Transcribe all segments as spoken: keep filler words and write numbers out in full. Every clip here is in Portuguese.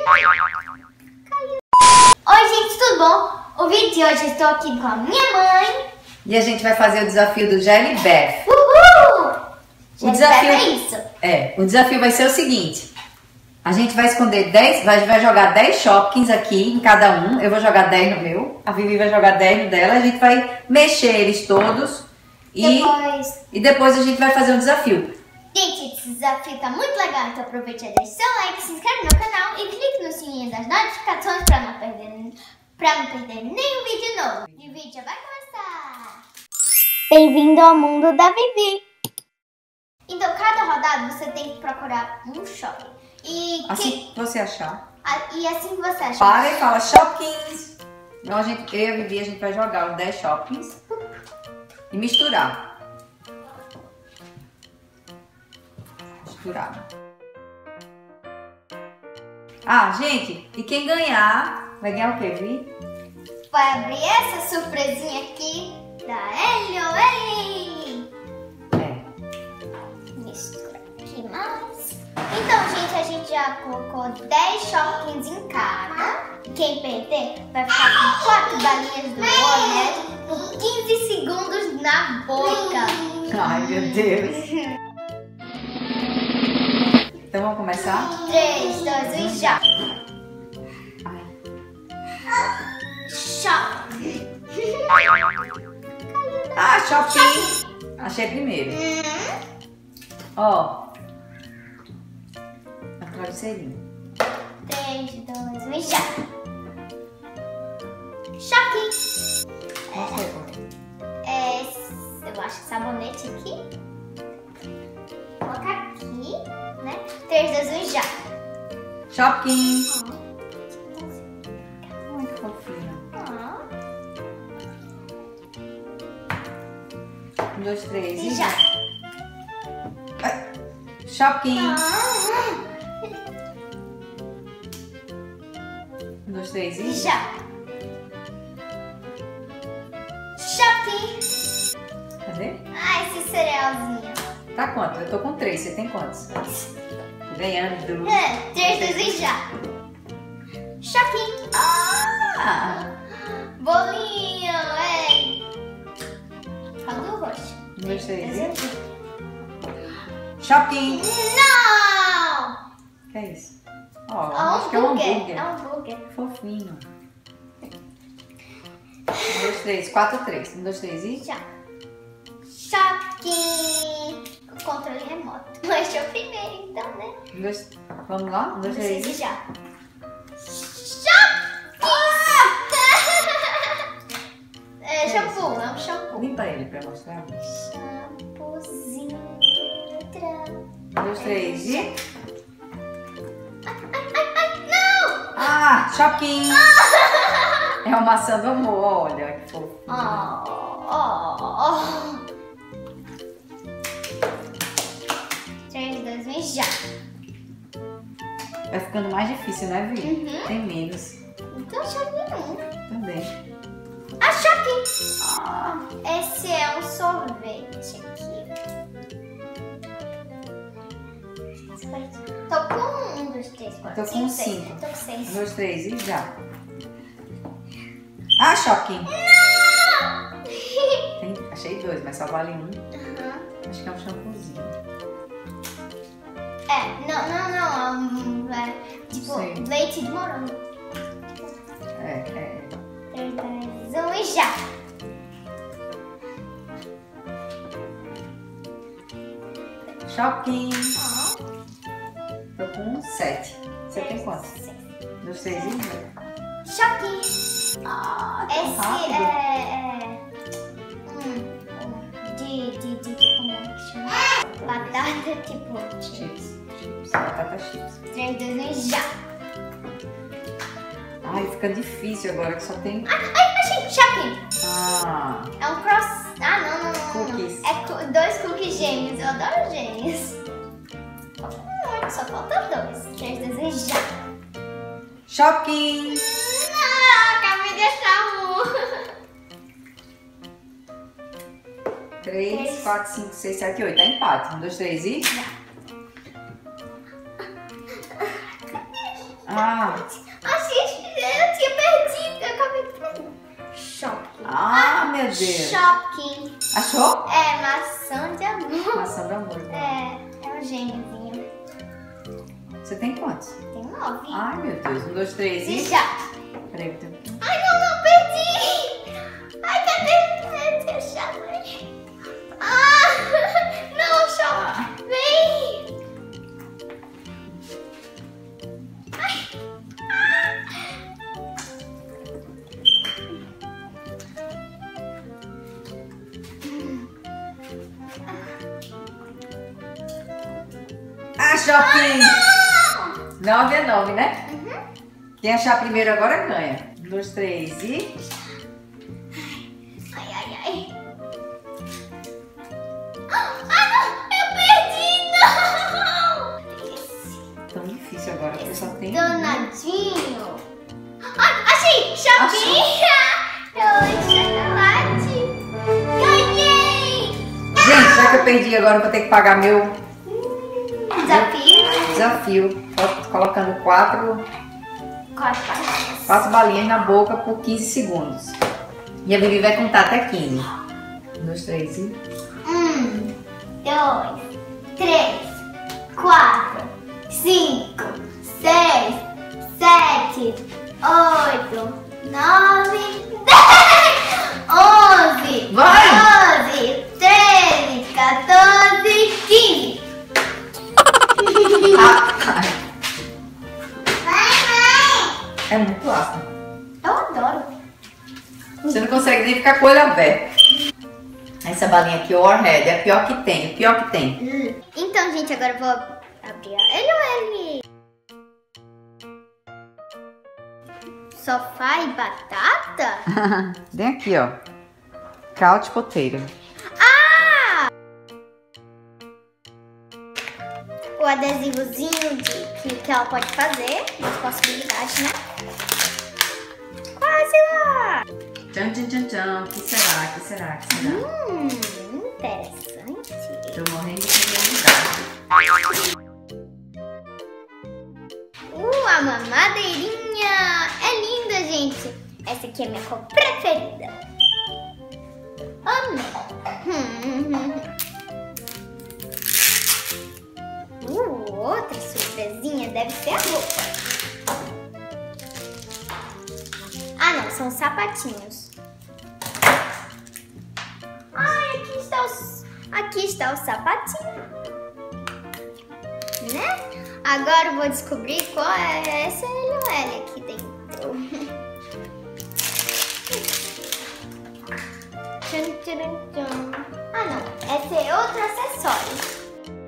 Oi, gente, tudo bom? O vídeo de hoje eu estou aqui com a minha mãe. E a gente vai fazer o desafio do Jelly Bath. Uhul! O desafio é isso. É, o desafio vai ser o seguinte. A gente vai esconder dez, vai, vai jogar dez Shopkins aqui em cada um. Eu vou jogar dez no meu, a Vivi vai jogar dez no dela. A gente vai mexer eles todos e depois... e depois a gente vai fazer um desafio. Gente, esse desafio tá muito legal, então aproveite e deixe seu like, se inscreve no canal e clique no sininho das notificações para não perder, para não perder nenhum vídeo novo. E o vídeo já vai começar! Bem-vindo ao mundo da Vivi! Então, cada rodada você tem que procurar um shopping. E Assim que... que você achar. E assim que você achar. Para e fala Shopkins. Então, a gente, eu e a Vivi, a gente vai jogar os dez Shopkins e misturar. Misturar. Ah, gente, e quem ganhar, vai ganhar o quê, Vi? Vai abrir essa surpresinha aqui da Ellie. É. Mistura aqui mais. Então, gente, a gente já colocou dez Shopkins em cada. Quem perder vai ficar com quatro balinhas do Oreo por quinze segundos na boca. Ai, meu Deus. Então vamos começar? três, dois, um, já. Ai. Shop. Ah, Shopkin. Achei primeiro. Ó. É um travesseirinho. três, dois, um, já. Shopping. Qual foi? É, eu acho que sabonete aqui. Vou colocar aqui, né? três, dois, um, já. Shopkin. Oh. Muito fofinho. Oh. Um, dois, três E e já. Shopkin. Oh. Um, dois, três e E já. Shopping. Cadê? Ah, esse cerealzinho. Tá quanto? Eu tô com três. Você tem quantos? Tô ganhando. É, três, dois, um, já. Shopping. Ah! Bolinho, é. Fala do roxo. Um, dois, três e Shopkin. Não! Que é isso? Ó, É um acho que é um hambúrguer. hambúrguer. É um hambúrguer. Fofinho. Um, dois, três, quatro, três. Um, dois, três e Já. Shopping. O controle remoto. Mas eu primeiro, então, né? Um, dois, vamos lá? Um, dois, três e já. Shopping! É shampoo, é um shampoo. Limpa ele pra mostrar. Shampoozinho. Um, dois, três e Ai, ai, ai, não! Ah, Shopkin. É uma maçã do amor, olha que fofo. Oh, oh, oh. três, dois, um, já. Vai ficando mais difícil, né, Vi? Uhum. Tem menos. Não tô achando nenhum. Também. Ah, shopping! Ah, Esse é um sorvete aqui. Tô com um, dois, três, quatro, Tô com cinco, seis. cinco. Tô com seis. um, dois, três e já. Ah, Shopkin. Não! Tem, achei dois, mas só vale um. Uhum. Acho que é um shampoozinho. É, não, não, não. É, um, é tipo Sim. leite de morango. É, é. três, dois, um e já. Shopkin. Ó. Tô com sete. Você tem Três, quantos? seis. Um, dois, três e Shopping. Ah, tão Esse rápido. é, é hum, de, de, de, como é que chama? Batata tipo chips. Chips. Chips. Batata chips. três, dois, um, já. Ai, fica difícil agora que só tem... Ai, ai, achei, shopping. Ah, É um cross... Ah, não, não, não. Cookies. É cu- dois cookies gêmeos. Eu adoro gêmeos. Hum, só falta dois. três, dois, um, já. Shopkin. Não, acabei de achar um. três, quatro, cinco, seis, sete, oito. É empate. um, dois, três e... Já. Ah, Ah. Achei, eu tinha perdido, eu acabei de perder. Shopping. Ah, meu Deus. Shopping. Achou? É, maçã de amor. Maçã do amor. É, é um gêniozinho. Você tem quantos? Tem nove. Ai, meu Deus. Um, dois, três E e... já. Peraí, eu tenho... Ai, não, não, perdi. Ai, cadê? Eu tinha chave. Ah, não, shopping. Vem. Ai. Ah, shopping! Nove é nove, né? Uhum. Quem achar primeiro agora ganha. Um, dois, três e... Ai, ai, ai. Ah, não! Eu perdi, não! Esse, Tão difícil agora, porque só tem... danadinho. Ah, achei! Chapinha! Eu chocolate. Ganhei! Gente, já que eu perdi agora, eu vou ter que pagar meu Desafio. desafio. Tô colocando quatro, Quatro patinhas. quatro balinhas na boca por quinze segundos. E a Vivi vai contar até quinze. Um, dois, três e... Um, dois, três, quatro, cinco, seis, sete, oito, nove, dez, onze, Vai! doze, treze, quatorze, quinze. Ah, ai, Vai, vai! é muito ácido. Eu adoro. Você não consegue nem ficar com o olho aberto. Essa balinha aqui, o Warhead, é a pior que tem, o pior que tem. Hum. Então, gente, agora eu vou abrir a L L. Sofá e batata? Vem aqui, ó. Couch potato. Ah! O adesivozinho de, que, que ela pode fazer, as possibilidades, né? Quase lá! Tchan, tchan, tchan, tchan. O que será? O que será? O que será? Hum, interessante. Tô morrendo de curiosidade. Uh, a mamadeirinha! É linda, gente! Essa aqui é a minha cor preferida. Amei! Hum. Uh, outra surpresinha deve ser a roupa. Ah, não, são sapatinhos. Ai, aqui está os, aqui está o sapatinho. Né? Agora eu vou descobrir qual é essa L O L aqui dentro. Tchum, tchum, tchum. Ah, não. Esse é outro acessório.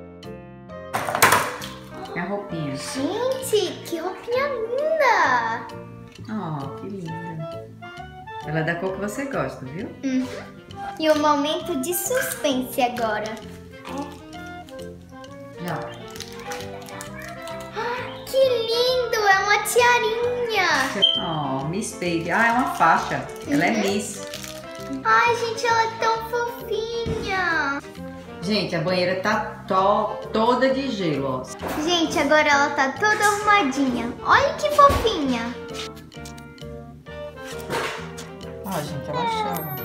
É a roupinha. Gente, que roupinha linda! Oh, que linda. Ela é da cor que você gosta, viu? Uhum. E o momento de suspense agora. Já. Que lindo! É uma tiarinha! Oh, Miss Baby. Ah, é uma faixa. Ela é Uhum. Miss. Ai, gente, ela é tão fofinha! Gente, a banheira tá to toda de gelo, ó. Gente, agora ela tá toda arrumadinha. Olha que fofinha! Ó, gente, ela chora.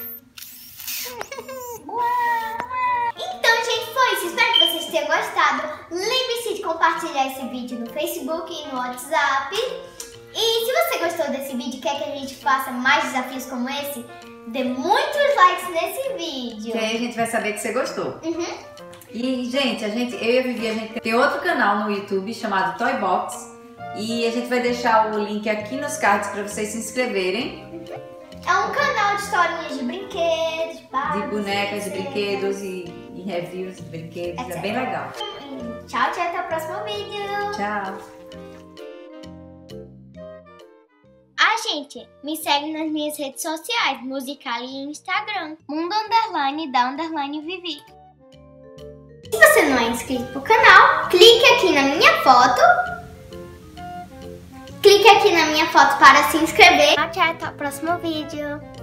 Então, gente, foi isso. Espero que vocês tenham gostado. Lembre-se de compartilhar esse vídeo no Facebook e no WhatsApp. E se você gostou desse vídeo e quer que a gente faça mais desafios como esse, dê muitos likes nesse vídeo. Que aí a gente vai saber que você gostou. Uhum. E, gente, a gente, eu e a Vivi, a gente tem outro canal no YouTube chamado Toy Box. E a gente vai deixar o link aqui nos cards para vocês se inscreverem. É um canal de historinhas de brinquedos, de, De bonecas, de brinquedos e, e reviews de brinquedos. É bem legal. Tchau, tchau, até o próximo vídeo. Tchau. Ah, gente, me segue nas minhas redes sociais, Musical.ly e Instagram, Mundo Underline da Underline Vivi. Se você não é inscrito pro canal, clique aqui na minha foto. Clique aqui na minha foto para se inscrever. Tchau, tchau, até o próximo vídeo.